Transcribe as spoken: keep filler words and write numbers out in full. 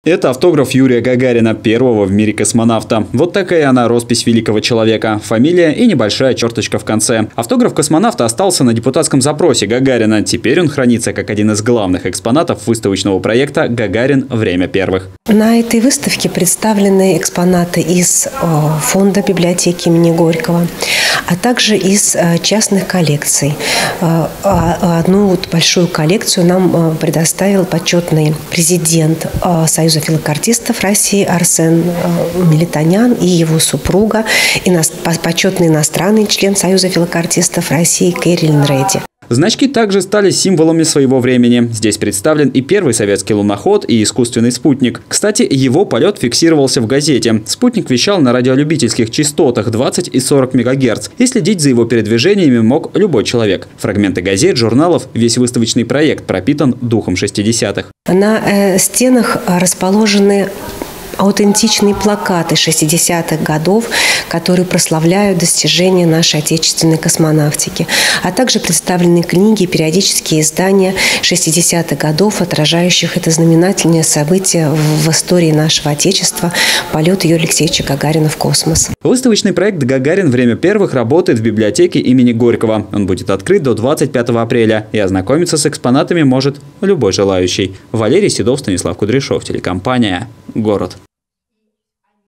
Это автограф Юрия Гагарина, первого в мире космонавта. Вот такая она, роспись великого человека. Фамилия и небольшая черточка в конце. Автограф космонавта остался на депутатском запросе Гагарина. Теперь он хранится как один из главных экспонатов выставочного проекта «Гагарин. Время первых». На этой выставке представлены экспонаты из фонда библиотеки имени Горького, а также из частных коллекций. Одну вот большую коллекцию нам предоставил почетный президент Союза филокартистов России Арсен Мелитонян и его супруга, и почетный иностранный член Союза филокартистов России Кэролин Редди. Значки также стали символами своего времени. Здесь представлен и первый советский луноход, и искусственный спутник. Кстати, его полет фиксировался в газете. Спутник вещал на радиолюбительских частотах двадцать и сорок мегагерц, и следить за его передвижениями мог любой человек. Фрагменты газет, журналов, весь выставочный проект пропитан духом шестидесятых. На э, стенах расположены аутентичные плакаты шестидесятых годов, которые прославляют достижения нашей отечественной космонавтики, а также представлены книги и периодические издания шестидесятых годов, отражающих это знаменательное событие в истории нашего Отечества – полет Юрия Алексеевича Гагарина в космос. Выставочный проект «Гагарин. Время первых» работает в библиотеке имени Горького. Он будет открыт до двадцать пятого апреля, и ознакомиться с экспонатами может любой желающий. Валерий Седов, Станислав Кудряшов, телекомпания «Город».